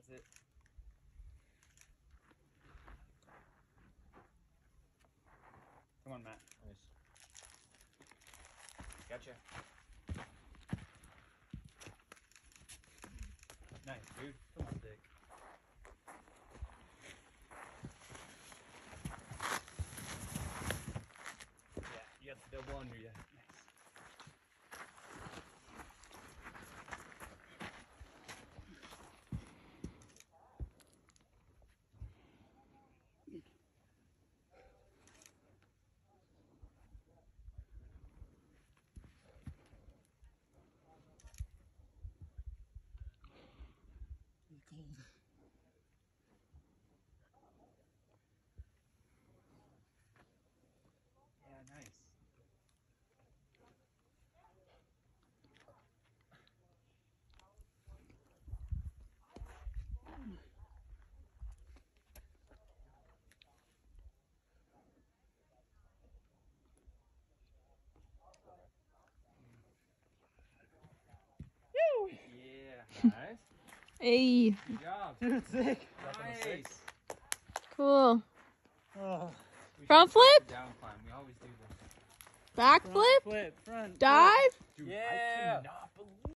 That's it. Come on, Matt. Nice. Gotcha. Nice, dude. Come on, Dick. Yeah, you got the double under you. Nice. It's cold. Yeah, nice. Woo! Yeah. Nice. Hey, Good job. Dude, sick. Nice. cool. Oh, Front flip? down climb. We always do this. Back flip? Flip, front. Dive? Dude, Yeah. I cannot believe